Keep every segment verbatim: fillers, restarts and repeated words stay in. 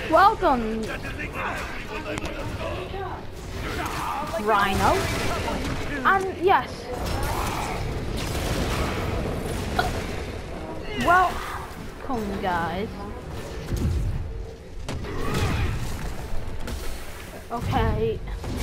Welcome, Rhino. And yes. Welcome, guys. Okay.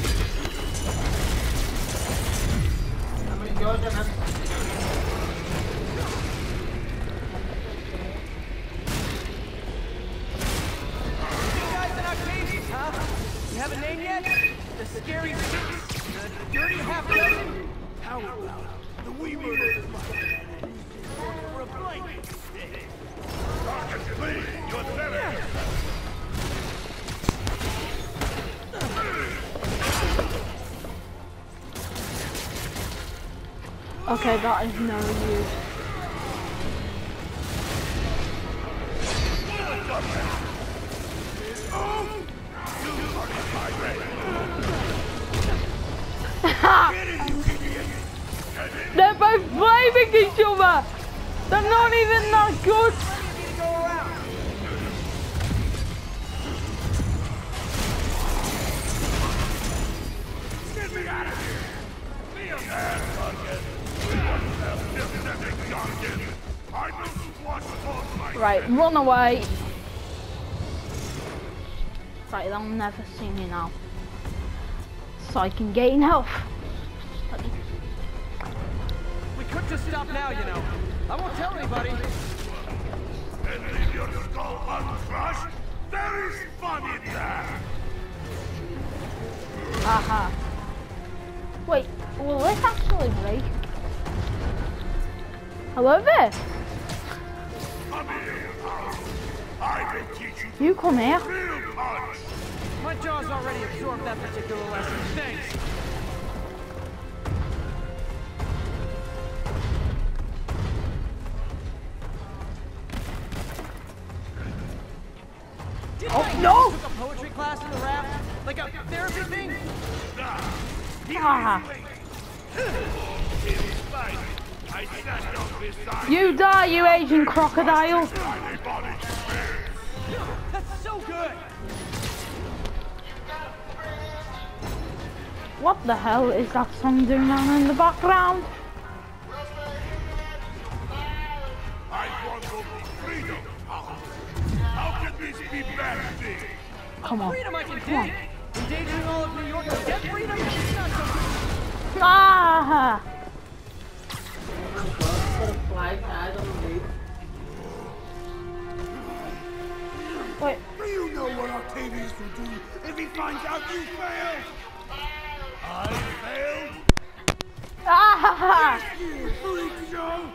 You have a name yet? The scary six? The dirty half dozen? How about the wee murder? For a blank. Sergeant Lee, you're better. Okay, that is no use. They're both blaming each other! They're not even that good! Right, run away! Right, they'll never see me now. So I can gain health. We could just stop now, you know. I won't tell anybody. And leave your skull uncrushed? There is fun in that! Aha. Wait, will this actually break? Hello there. Come here, I can teach you You come here. real punch! My jaw's already absorbed that particular lesson. Thanks. Did Oh, I no! took a poetry class in the raft? Like a therapy thing? Ah. I sat down beside You die, you Asian crocodile. That's so good! What the hell is that song doing on in the background? I want only freedom. How can this be bad thing? Come on. Freedom I can Come on. dig! Endangering all of New York to get freedom? It's not so good. Ah! Wait. Do you know what Octavius will do if he finds out you failed? I failed? Ah! You freak show!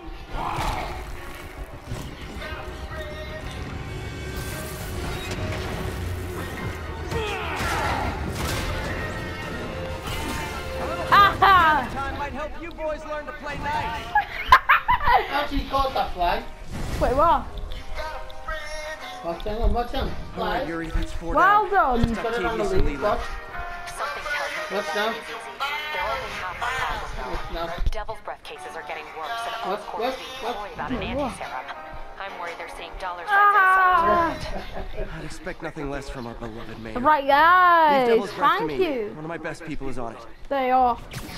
Ah! Time might help you boys learn to play nice. Actually caught that flag. Wait, what? Watch him, watch him. Alright, Flag. Yuri, that's four Well down. done. Put it on the Octavius and lead, Leela. watch. Something tells me What's now? they're only half the problem. What's now? Devil's breath cases are getting worse, and What? of course What? being What? coy about an What? anti-serum. I'm worried they're seeing dollar signs Ah! inside. I'd expect nothing less from our beloved mayor. Right, Leave guys. Devil's breath to Thank me. you. One of my best people is on it. They are.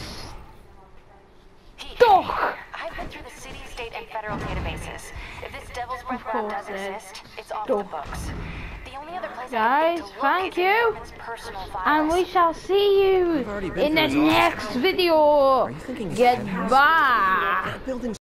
Hey, Duh. I've been through the city, state, and federal databases. If this Devil's Breath lab course does it is. exist, it's off Duh. the books. The only other place I Guys, can think to look thank is in you. Norman's personal files. And we shall see you I've already been in the through his office. next video. you thinking he's penthouse? Goodbye. That building's